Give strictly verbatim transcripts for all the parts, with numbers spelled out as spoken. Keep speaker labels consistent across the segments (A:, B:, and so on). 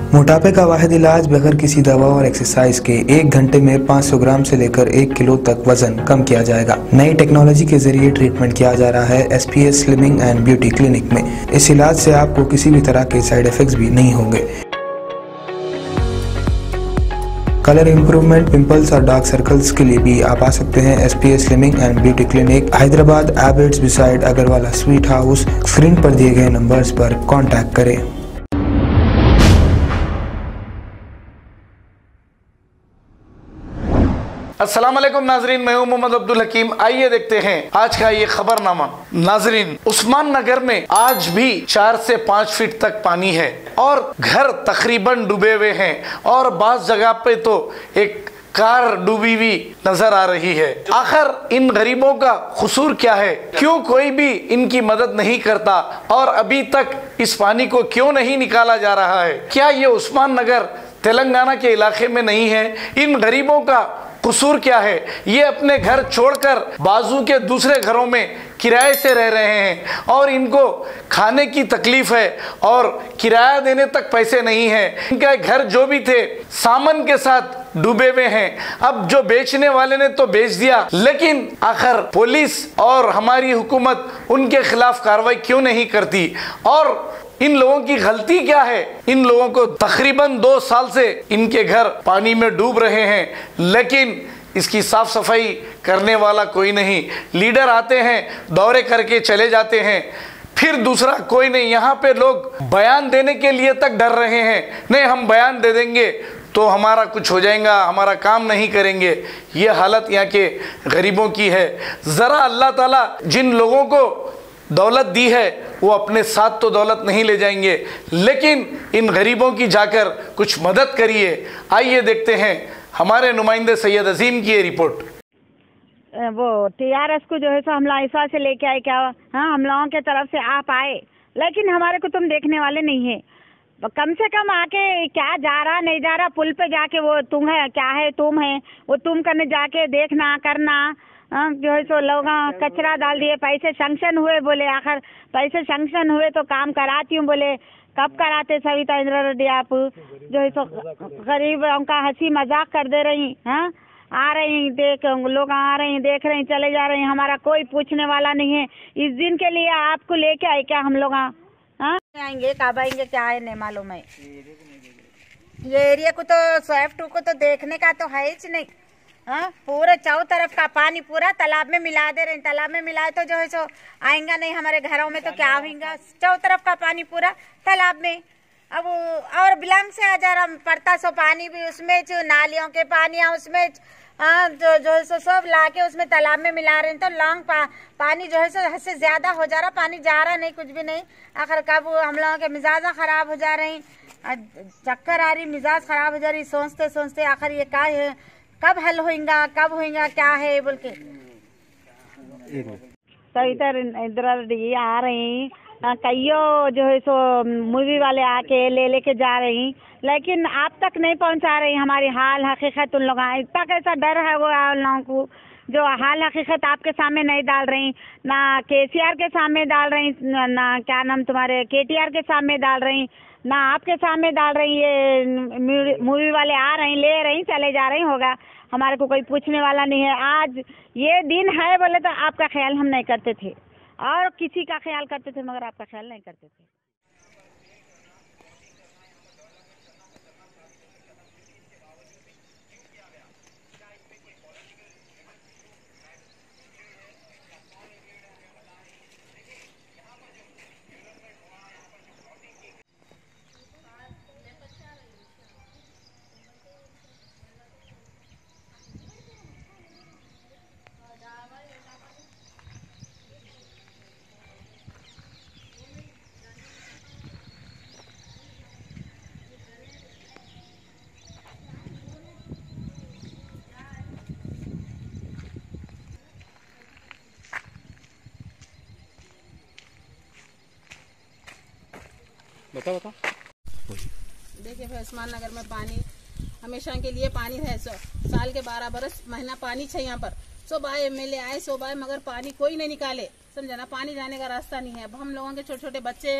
A: मोटापे का वाहिद इलाज बगैर किसी दवा और एक्सरसाइज के एक घंटे में पाँच सौ ग्राम से लेकर एक किलो तक वजन कम किया जाएगा। नई टेक्नोलॉजी के जरिए ट्रीटमेंट किया जा रहा है S P S slimming and beauty clinic में। इस इलाज से आपको किसी भी तरह के साइड इफेक्ट्स भी नहीं होंगे। कलर इंप्रूवमेंट, पिंपल्स और डार्क सर्कल्स के लिए भी आप आ सकते हैं S P S slimming and beauty clinic, Hyderabad, Abids beside Agarwala sweet house. Screen पर दिए गए नंबर्स पर कॉन्टैक्ट करें।
B: अस्सलाम वालेकुम नाजरीन, मैं हूं मोहम्मद अब्दुल हकीम। आइए देखते हैं आज का ये खबरनामा। नाजरीन, उस्मान नगर में आज भी चार से पाँच फीट तक पानी है और घर तकरीबन डूबे हुए हैं और बाज़ जगह पे तो एक कार डूबी हुई नजर आ रही है। आखिर इन गरीबों का कसूर क्या है? क्यों कोई भी इनकी मदद नहीं करता और अभी तक इस पानी को क्यों नहीं निकाला जा रहा है? क्या ये उस्मान नगर तेलंगाना के इलाके में नहीं है? इन गरीबों का कसूर क्या है? ये अपने घर छोड़कर बाजू के दूसरे घरों में किराए से रह रहे हैं और इनको खाने की तकलीफ है और किराया देने तक पैसे नहीं है। इनका घर जो भी थे सामान के साथ डूबे हुए हैं। अब जो बेचने वाले ने तो बेच दिया, लेकिन आखिर पुलिस और हमारी हुकूमत उनके खिलाफ कार्रवाई क्यों नहीं करती? और इन लोगों की गलती क्या है? इन लोगों को तकरीबन दो साल से इनके घर पानी में डूब रहे हैं, लेकिन इसकी साफ सफाई करने वाला कोई नहीं। लीडर आते हैं, दौरे करके चले जाते हैं, फिर दूसरा कोई नहीं। यहाँ पे लोग बयान देने के लिए तक डर रहे हैं। नहीं, हम बयान दे देंगे तो हमारा कुछ हो जाएगा, हमारा काम नहीं करेंगे। ये हालत यहाँ के गरीबों की है। ज़रा अल्लाह ताला जिन लोगों को दौलत दी है वो अपने साथ तो दौलत नहीं ले जाएंगे, लेकिन इन गरीबों की जाकर कुछ मदद करिए। आइए देखते हैं हमारे नुमाइंदे सैयद अजीम की ये रिपोर्ट।
C: वो टी आर एस को जो है सो हमला इस से लेके आए क्या? हाँ, हम लोगों के तरफ से आप आए, लेकिन हमारे को तुम देखने वाले नहीं है। कम से कम आके क्या जा रहा नहीं जा रहा, पुल पे जाके वो तुम है क्या है तुम है वो तुम करने जाके देखना करना। हाँ, जो है सो लोग कचरा डाल दिए। पैसे सैंक्शन हुए, बोले आखिर पैसे सैंक्शन हुए तो काम कराती हूँ। बोले कब कराते सविता इंदिरा रेड्डी? आप जो है सो गरीबों का हंसी मजाक कर दे रही। हाँ, आ रही देख, लोग आ रहे हैं, देख रहे हैं, चले जा रहे हैं। हमारा कोई पूछने वाला नहीं है। इस दिन के लिए आपको लेके आए क्या हम लोग? हाँ, आएंगे कब आएंगे क्या है नहीं मालूम है। ये एरिया को तो स्विफ्ट को तो देखने का तो है ही नहीं। हाँ, पूरे चारों तरफ का पानी पूरा तालाब में मिला दे रहे हैं। तालाब में मिलाए तो जो है सो आएगा नहीं हमारे घरों में तो क्या होगा? चारों तरफ का पानी पूरा तालाब में। अब और बिलंग से हजार पड़ता सो पानी भी उसमें, जो नालियों के पानी उसमें हाँ, जो जो है सो सब लाके उसमें तालाब में मिला रहे हैं। तो लॉन्ग पा, पानी जो है सो हद से ज्यादा हो जा रहा। पानी जा रहा नहीं, कुछ भी नहीं। आखिर कब हम लोगों के मिजाज खराब हो जा रहे हैं, चक्कर आ रही, मिजाज खराब हो जा रही। सोचते सोचते आखिर ये क्या है, कब हल होगा, कब होगा, क्या है बोल के। सविता इंदिरा रेड्डी आ रही, कईयों जो है सो मूवी वाले आके ले लेके जा रही, लेकिन आप तक नहीं पहुंचा रही हमारी हाल हकीकत। उन लोग इतना कैसा डर है वो उन लोगों को, जो हाल हकीकत आपके सामने नहीं डाल रही, ना के सी आर के सामने डाल रही, ना क्या नाम तुम्हारे के टी आर के सामने डाल रही, ना आपके सामने डाल रही। ये मूवी वाले आ रही, ले रही, चले जा रही। होगा, हमारे को कोई पूछने वाला नहीं है। आज ये दिन है बोले तो आपका ख्याल हम नहीं करते थे, और किसी का ख्याल करते थे मगर आपका ख्याल नहीं करते थे।
D: बता बता देखिए भाई, उस्मान नगर में पानी हमेशा के लिए पानी है। सो साल के बारह बरस महीना पानी है यहाँ पर। So bye M L A आए, सो बाय, मगर पानी कोई नहीं निकाले। समझा ना, पानी जाने का रास्ता नहीं है। अब हम लोगों के छोटे छोटे बच्चे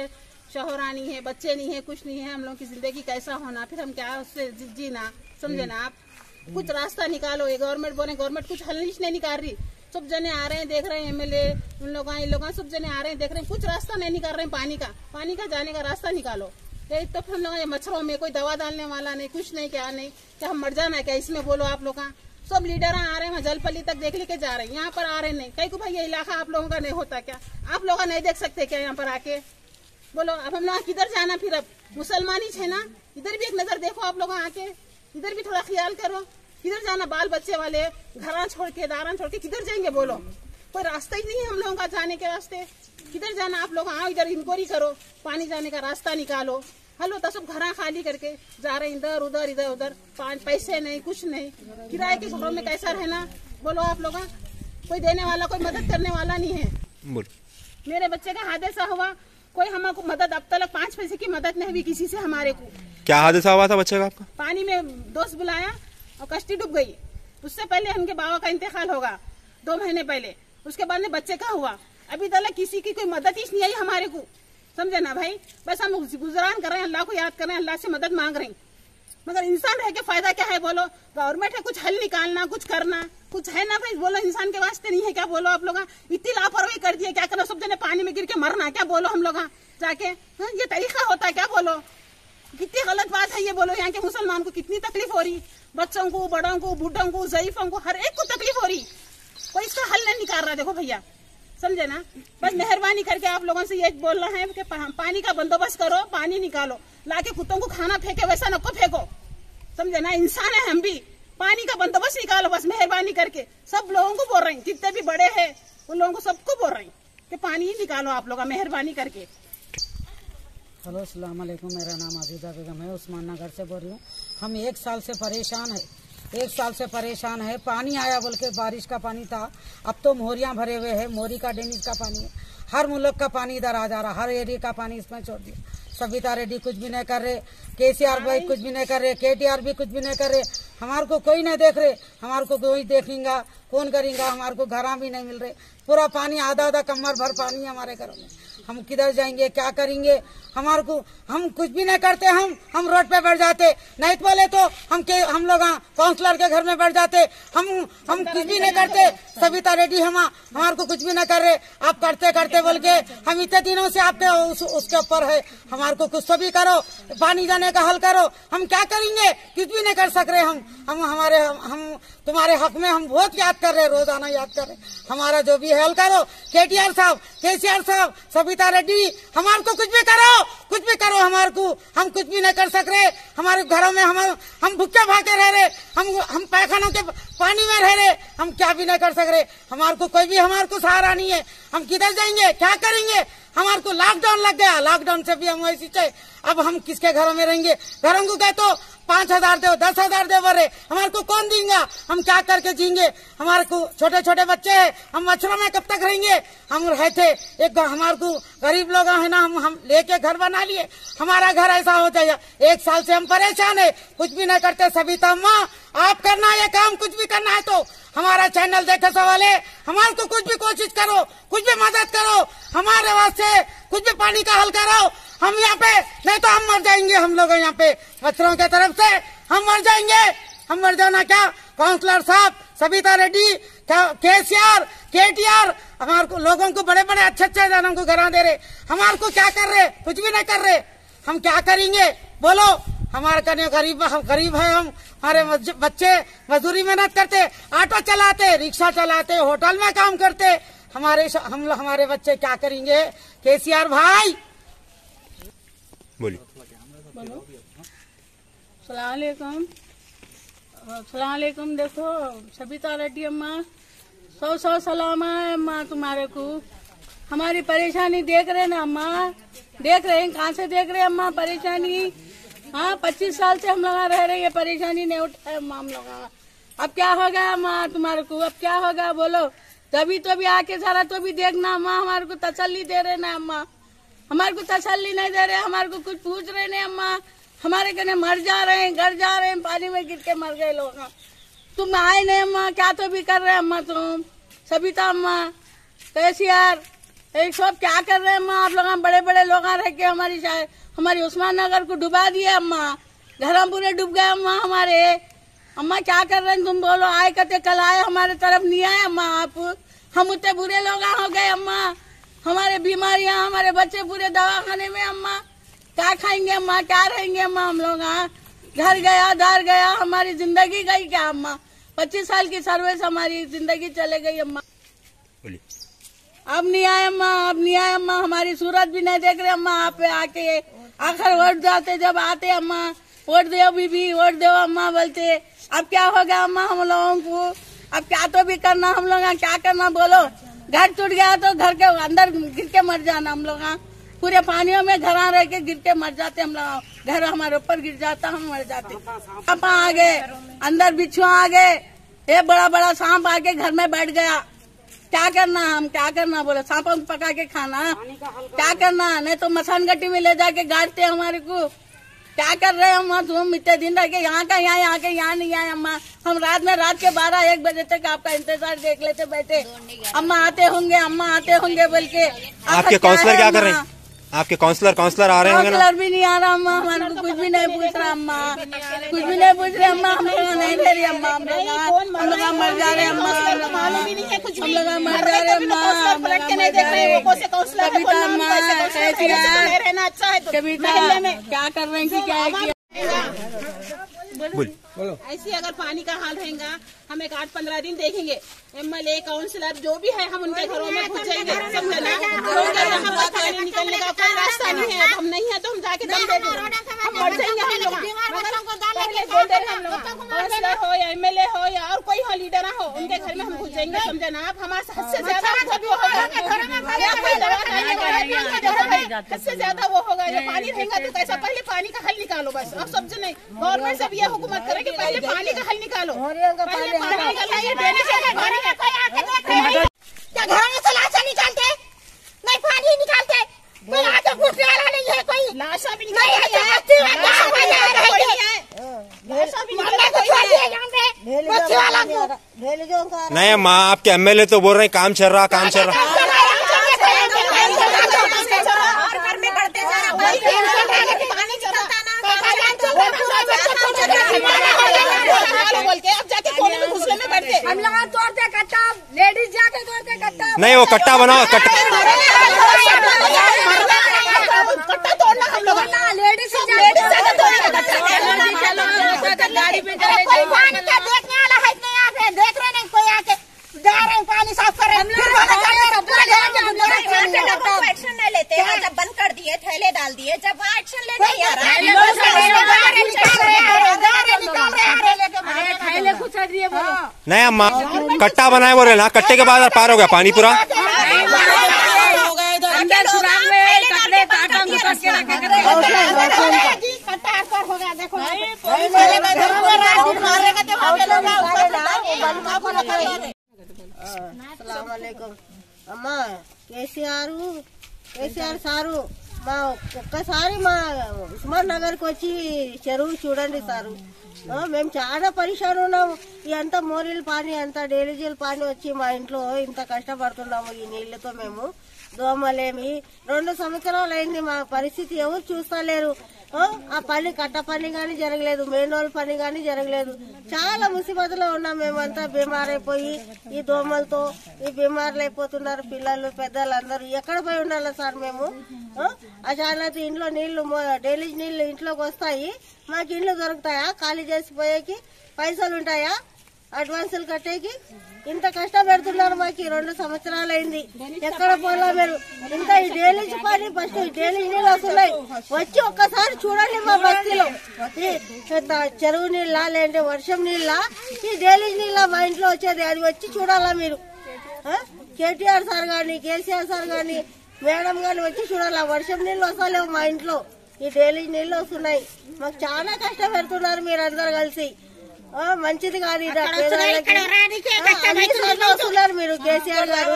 D: शोहरा नहीं है, बच्चे नहीं है, कुछ नहीं है, हम लोगों की जिंदगी कैसा होना, फिर हम क्या उससे जीना, समझे ना आप। कुछ रास्ता निकालो। ये गवर्नमेंट बोले, गवर्नमेंट कुछ हल नहीं निकाल रही। सब जने आ रहे हैं, देख रहे हैं, एमएलए उन लोग इन लोग सब जने आ रहे हैं, देख रहे हैं, कुछ रास्ता नहीं निकाल रहे हैं। पानी का पानी का जाने का रास्ता निकालो। ये तो फिर हम लोग मच्छरों में कोई दवा डालने वाला नहीं, कुछ नहीं, क्या नहीं, क्या हम मर जाना क्या इसमें, बोलो आप लोग। सब लीडर आ रहे हैं, जलपल्ली तक देख लेके जा रहे हैं, यहाँ पर आ रहे नहीं। कहीं को भाई ये इलाका आप लोगों का नहीं होता क्या? आप लोग नहीं देख सकते क्या यहाँ पर आके? बोलो अब हम लोग किधर जाना फिर? अब मुसलमान ही है ना, इधर भी एक नजर देखो आप लोग आके, इधर भी थोड़ा ख्याल करो। किधर जाना? बाल बच्चे वाले घरा छोड़ के, दारा छोड़ के किधर जाएंगे? बोलो, कोई रास्ता ही नहीं है हम लोगों का जाने के रास्ते। किधर जाना? आप लोग आओ इधर, इंक्वायरी करो, पानी जाने का रास्ता निकालो। हलो तो सब घरा खाली करके जा रहे हैं, इधर उधर इधर उधर, पाँच पैसे नहीं, कुछ नहीं। किराए के घरों में कैसा रहना, बोलो आप लोग। कोई देने वाला, कोई मदद करने वाला नहीं है। बोल। मेरे बच्चे का हादसा हुआ, कोई हमको मदद, अब तक पाँच पैसे की मदद नहीं हुई किसी से हमारे को।
E: क्या हादसा हुआ था बच्चे का आपका?
D: पानी में दोस्त बुलाया और कश्ती डूब गई। उससे पहले उनके बाबा का इंतकाल होगा दो महीने पहले, उसके बाद में बच्चे का हुआ। अभी तक किसी की कोई मदद ही नहीं आई हमारे को, समझे ना भाई। बस हम गुजरान कर रहे हैं, अल्लाह को याद कर रहे हैं, अल्लाह से मदद मांग रहे हैं। मगर इंसान रह के फायदा क्या है? बोलो, गवर्नमेंट है कुछ हल निकालना, कुछ करना, कुछ है ना भाई? बोलो, इंसान के वास्ते नहीं है क्या? बोलो आप लोग। इतनी लापरवाही कर दिए, क्या करो? सब जने पानी में गिर के मरना क्या? बोलो हम लोग जाके, हाँ, ये तरीका होता है क्या? बोलो, कितनी गलत बात है ये। बोलो, यहाँ के मुसलमान को कितनी तकलीफ हो रही, बच्चों को, बड़ों को, बूढ़ों को, ज़ईफों को, हर एक को तकलीफ हो रही। कोई इसका हल नहीं निकाल रहा। देखो भैया, समझे ना। बस मेहरबानी करके आप लोगों से ये बोलना है कि पानी का बंदोबस्त करो, पानी निकालो, लाके कुत्तों को खाना फेंके वैसा नको फेंको, समझे ना। इंसान है हम भी, पानी का बंदोबस्त निकालो बस मेहरबानी करके। सब लोगों को बोल रहे हैं, जितने भी बड़े हैं उन लोगों को सबको बोल रहे हैं कि पानी ही निकालो आप लोग मेहरबानी करके।
F: हेलो, अस्सलाम वालेकुम। मेरा नाम आबिदा बेगम है, उस्मान नगर से बोल रही हूँ। हम एक साल से परेशान है, एक साल से परेशान है। पानी आया बोल के, बारिश का पानी था, अब तो मोरियां भरे हुए हैं, मोरी का डेनिज का पानी है। हर मुल्क का पानी इधर आ जा रहा, हर एरिया का पानी इसमें छोड़ दिया। सविता रेड्डी कुछ भी नहीं कर रहे, केसीआर भाई कुछ भी नहीं कर रहे, केटीआर भी कुछ भी नहीं कर रहे। हमारे को कोई नहीं देख रहे, हमारे को कोई देखेगा, कौन करेगा? हमारे को घरा भी नहीं मिल रहे, पूरा पानी आधा आधा कमर भर पानी है हमारे घरों में। हम किधर जाएंगे, क्या करेंगे? हमारे को, हम कुछ भी नहीं करते, हम हम रोड पे बैठ जाते। नहीं तो बोले तो हम के हम लोग काउंसलर के घर में बैठ जाते। हम हम कुछ भी नहीं करते। सविता रेड्डी हम हमारे को कुछ भी नहीं कर रहे। आप करते करते बोल के हम इतने दिनों से आपके उस, उसके ऊपर है। हमारे को कुछ तो भी करो, पानी जाने का हल करो। हम क्या करेंगे? कुछ भी नहीं कर सक रहे। हम हम हमारे हम, हम तुम्हारे हक में हम बहुत याद कर रहे, रोजाना याद कर रहे। हमारा जो भी हल करो, केटीआर साहब, केसीआर साहब, सविता रेड्डी, हमारे को कुछ भी करो, कुछ भी करो। हमारे को, हम कुछ भी नहीं कर सक रहे। हमारे घरों में हम हम भूखे भागे रह रहे, हम हम पैखानों के पानी में रह रहे, हम क्या भी नहीं कर सक रहे। हमारे को कोई भी हमारे को सहारा नहीं है। हम किधर जाएंगे, क्या करेंगे? हमारे को लॉकडाउन लग गया, लॉकडाउन से भी हम वैसी चाहिए। अब हम किसके घरों में रहेंगे? घरों को कहे तो पांच हजार दो, दस हजार दे बोले, हमारे को कौन देंगे? हम क्या करके जीएंगे? हमारे को छोटे छोटे बच्चे हैं, हम मच्छरों में कब तक रहेंगे? हम रहे थे एक, हमारे को गरीब लोग है ना, हम हम लेके घर बना लिए, हमारा घर ऐसा हो जाएगा। एक साल से हम परेशान है, कुछ भी नहीं करते। सविता अम्मा, आप करना ये काम, कुछ भी करना है तो हमारा चैनल देखे सवाल है। हमारे को कुछ भी कोशिश करो, कुछ भी मदद करो, हमारे वास्ते कुछ भी पानी का हल करो। हम यहाँ पे, नहीं तो हम मर जाएंगे। हम लोग यहाँ पे मच्छरों के तरफ से हम मर जाएंगे। हम मर जाना क्या? काउंसलर साहब, सविता रेड्डी, केसीआर, केटीआर, हमारे को लोगों को बड़े बड़े अच्छे अच्छे जनों को घर दे रहे, हमारे को क्या कर रहे? कुछ भी नहीं कर रहे। हम क्या करेंगे? बोलो, हमारे कने गरीब गरीब है हम। हमारे बच्चे मजदूरी मेहनत करते, ऑटो चलाते, रिक्शा चलाते, होटल में काम करते। हमारे हम हमारे बच्चे क्या करेंगे? केसीआर भाई
E: बोलिए।
G: सलामकुम, सलामकुम। देखो सविता रेड्डी अम्मा, सौ सौ सलाम है अम्मा तुम्हारे को। हमारी परेशानी देख रहे ना अम्मा, देख रहे हैं, कहाँ से देख रहे हैं अम्मा परेशानी? हाँ, पच्चीस साल से हम लोग रह रहे हैं, परेशानी नहीं उठाए अम्मा हम लोग। अब क्या होगा अम्मा तुम्हारे को? अब क्या होगा बोलो? तभी तो भी आके जरा तो भी देखना अम्मा, हमारे को तसल्ली दे रहे ना अम्मा। हमारे को तसल्ली नहीं दे रहे, हमारे को कुछ पूछ रहे नहीं अम्मा। हमारे कहने मर जा रहे हैं, घर जा रहे हैं, पानी में गिर के मर गए लोग। तुम आए नहीं अम्मा, क्या तो भी कर रहे अम्मा तुम? सविता अम्मा, केसीआर, एक सब क्या कर रहे हैं अम्मा? आप लोग बड़े बड़े लोग रह के हमारी हमारी उस्मान नगर को डुबा दिए अम्मा, घर पूरे डूब गए अम्मा हमारे। अम्मा क्या कर रहे हैं तुम बोलो? आए कहते कल आए, हमारे तरफ नहीं आए अम्मा आप। हम उतने बुरे लोग हो गए अम्मा, हमारे बीमारियां, हमारे बच्चे पूरे दवाखाने में अम्मा। क्या खाएंगे अम्मा, क्या रहेंगे अम्मा हम लोग? घर गया दार गया, हमारी जिंदगी गई क्या अम्मा? पच्चीस साल की सर्विस हमारी जिंदगी चले गई अम्मा। अब नहीं आए अम्मा, अब नहीं आए अम्मा, हमारी सूरत भी नहीं देख रहे अम्मा। आप पे आके आखिर वोट जाते जब आते अम्मा, वोट दो बीबी, वोट दो अम्मा बोलते। अब क्या हो गया अम्मा हम लोगों को? अब क्या तो भी करना हम लोग, क्या करना बोलो? घर टूट गया तो घर के अंदर गिर के मर जाना हम लोग। पूरे पानियों में घर रह के गिर के मर जाते हम लोग। घर हमारे ऊपर गिर जाता, हम मर जाते। सांप आ गए अंदर, बिच्छू आ गए, ये बड़ा बड़ा सांप आके घर में बैठ गया। क्या करना, हम क्या करना बोले? सांप पका के खाना, क्या करना? नहीं तो मसान गट्टी में ले जाके गाड़ते हमारे को। क्या कर रहे हैं अम्मा तुम? इतने दिन रह के यहाँ का यहाँ, यहाँ के यहाँ नहीं आए अम्मा। हम रात में रात के बारह एक बजे तक आपका इंतजार देख लेते बैठे। अम्मा आते होंगे, अम्मा आते होंगे बोल के।
E: आपके काउंसलर क्या कर रहे हैं? आपके काउंसलर काउंसलर आ रहे हैं?
G: काउंसलर भी नहीं आ रहा अम्मा, हमारे को कुछ भी नहीं पूछ रहा अम्मा, कुछ भी नहीं पूछ रहे अम्मा। हम लोग नहीं ले रही अम्मा, हम लोग हम लोग मर जा रहे अम्मा, हम लोग मर जा रहे अम्मा। कविता अम्मा कविता क्या कर रहे हैं कि क्या है?
D: ऐसे अगर पानी का हाल रहेगा, हम एक आठ पंद्रह दिन देखेंगे। एमएलए काउंसिलर जो भी है, हम उनके घरों में घुसेंगे, समझना। यहाँ पर पानी निकलने का कोई रास्ता नहीं है। हम नहीं है तो हम जाके दम दे देंगे, हम मर जाएंगे हम लोग। बोल दे रहे हम लोग, काउंसिलर हो या एमएलए हो या और कोई हो, लीडर हो, उनके घर में हम घुसेंगे, समझना। आप हमारे हद से ज्यादा हद से ज्यादा वो होगा। जो पानी रहेगा तो कैसा? पहले पानी का हल निकालो बस। अब सब नहीं, गवर्नमेंट सब ये हुकूमत करे कि पहले पानी का हल निकालो। पहले पानी निकालना, ये देने से पानी का कोई आके देख रहे हैं क्या? घरों में से लाशा निकालते नहीं, पानी निकालते, कोई आके पूछने वाला नहीं है। कोई लाशा भी नहीं है,
E: नहीं माँ, आपके एमएलए तो बोल रहे हैं काम चल रहा, काम चल रहा।
C: हम लोग तोड़ते कट्टा, लेडीज जाके तोड़ते कट्टा।
E: नहीं वो कट्टा बनाओ, कट्टा
D: कट्टा तोड़ना हम लोग,
C: लेडीज
D: गाड़ी में कोई पानी का देखने वाला है नहीं, यहाँ पे देख रहे नहीं, कोई आके जा रहे हैं पानी साफ कर रहे हैं। एक्शन नहीं लेते हैं, जब बंद कर दिए, थैले डाल दिए, जब एक्शन ले नहीं आ रहा
E: नहीं अम्मा, कट्टा बनाए बोल रहे ना, कट्टे के बाद पार हो गया पानी पूरा।
H: అమ్మా కేసీఆర్ కేసీఆర్ సారు మా ఒక్కసారి మా ఉస్మాన్ నగర్ కి వచ్చి చెరువు చూడండి సారు. మేము చాలా పరిశాన్ ఉన్నాము. ఎంత మోరీలు పానీ, అంత డైలీజీల పానీ వచ్చి మా ఇంట్లో ఇంత కష్టపడుతున్నాము. ఈ నీళ్లతో మేము దోమలేమి రెండు సంవత్సరాలు అయింది. మా పరిస్థితి ఎవరు చూస్తలేరు. ఆ పని కట్ట పని గాని జరగలేదు, మెయిన్ రోడ్ పని గాని జరగలేదు. చాలా ముసిబతులో ఉన్నాం మేమంతా. బీమార్ అయిపోయి ఈ దోమలతో ఈ బీమార్లు అయిపోతున్నారు పిల్లలు పెద్దలు అందరూ. ఎక్కడ పోయి ఉండాలి సార్ మేము? అచానక్ ఇంట్లో నీళ్లు డైలీ నీళ్లు ఇంట్లోకి వస్తాయి, మాకు ఇండ్లు దొరుకుతాయా? ఖాళీ చేసిపోయేకి పైసలు ఉంటాయా? అడ్వాన్సులు కట్టేకి? ఇంత కష్టపెడుతున్నారు మాకు. రెండు సంవత్సరాలు అయింది. ఎక్కడ పోలా మీరు? ఇంత ఈ డైలీజ్ పని ఫస్ట్ డైలీజ్ నీళ్ళు వస్తున్నాయి, వచ్చి ఒక్కసారి చూడండి మా బస్తీలో. చెరువు నీళ్ళ లేదంటే వర్షం నీళ్ళ, ఈ డైలీజ్ నీళ్ళ మా ఇంట్లో వచ్చేది, అది వచ్చి చూడాలా మీరు. కేటీఆర్ సార్ గాని కేసీఆర్ సార్ గాని మేడం గాని వచ్చి చూడాలా. వర్షం నీళ్ళు వస్తలేవు మా ఇంట్లో, ఈ డైలీజ్ నీళ్ళు వస్తున్నాయి. మాకు చాలా కష్టం పెడుతున్నారు మీరు అందరు కలిసి. మంచిది కాదు ఇది. వస్తున్నారు మీరు కేసీఆర్ గారు.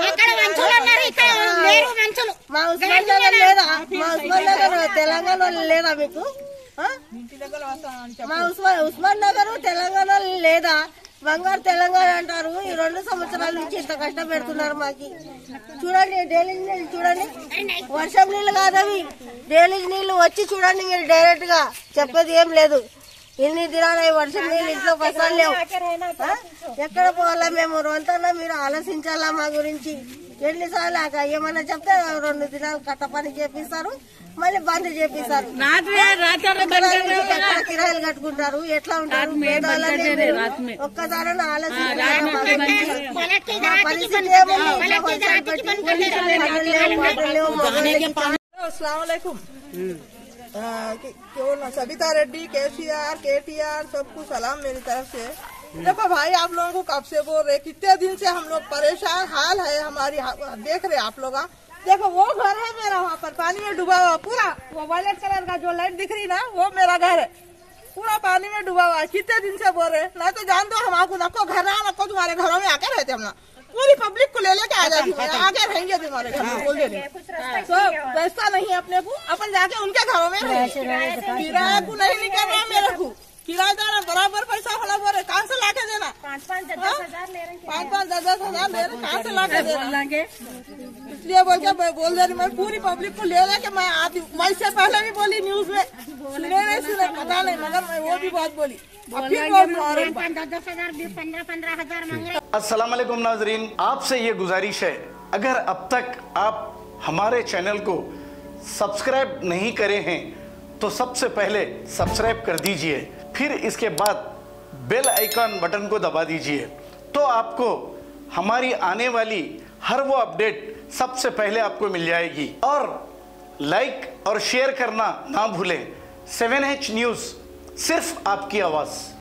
H: మా ఉస్మాన్ నగర్ లేదా? మా ఉస్మాన్ నగర్ తెలంగాణలో లేదా మీకు? మా ఉస్మాన్ ఉస్మాన్ నగర్ తెలంగాణలో లేదా? బంగారు తెలంగాణ అంటారు. ఈ రెండు సంవత్సరాల నుంచి ఇంత కష్టం పెడుతున్నారు మాకి. చూడండి డ్రైనేజ్ నీళ్ళు చూడండి, వర్షం నీళ్ళు కాదవి, డ్రైనేజ్ నీళ్ళు వచ్చి చూడండి మీరు డైరెక్ట్ గా. చెప్పేది ఏం లేదు. ఇన్ని దినాలు వర్షం నీళ్ళు ఇంట్లో వస్తాను లేవు. ఎక్కడ పోవాలా మేము? రొంతన్నా మీరు ఆలోచించాలా మా గురించి. ఎన్నిసార్లు ఏమన్నా చెప్తే రెండు దినాలు కట్ట పని చేపిస్తారు, మళ్ళీ బంద్ చేపిస్తారు. ఎక్కడ కిరాయిలు కట్టుకుంటారు, ఎట్లా ఉంటారు? ఒక్కసారి
I: अस्सलामुअलैकुम। सबिता रेड्डी, केसीआर, केटीआर, सबको सलाम मेरी तरफ से। देखो भाई, आप लोगों को कब से बोल रहे, कितने दिन से हम लोग परेशान हाल है हमारी, देख रहे आप लोग। देखो वो घर है मेरा, वहाँ पर पानी में डूबा हुआ पूरा, वो वायलेट कलर का जो लाइट दिख रही ना, वो मेरा घर है, पूरा पानी में डूबा हुआ है। कितने दिन से बोल रहे, ना तो जान दो हम आपको, नको घर ना नको तुम्हारे घरों में आके रहते हम ना, पूरी पब्लिक को ले लेके आ जाती है, आगे रहेंगे तुम्हारे घर में। बोल देने तो रास्ता नहीं है अपने को, अपन जाके उनके घरों में रहेंगे। किराया को नहीं निकलना मेरे को, किराएदार बराबर पैसा वाला बोल रहे, कहाँ से ला के देना? पाँच पाँच दस दस हजार ले रहे, पाँच पाँच दस दस हजार ले रहे, कहाँ से ला के देना? इसलिए बोल के बोल दे रही मैं, पूरी पब्लिक को ले लेके मैं आती हूँ। मैं इससे पहले भी बोली न्यूज में, सुने नहीं सुने पता नहीं, मगर मैं वो भी बात बोली।
B: अस्सलाम वालेकुम नाजरीन, आपसे ये गुजारिश है, अगर अब तक आप हमारे चैनल को सब्सक्राइब नहीं करे हैं तो सबसे पहले सब्सक्राइब कर दीजिए, फिर इसके बाद बेल आइकन बटन को दबा दीजिए, तो आपको हमारी आने वाली हर वो अपडेट सबसे पहले आपको मिल जाएगी। और लाइक और शेयर करना ना भूलें। सेवन एच न्यूज़, सिर्फ आपकी आवाज़।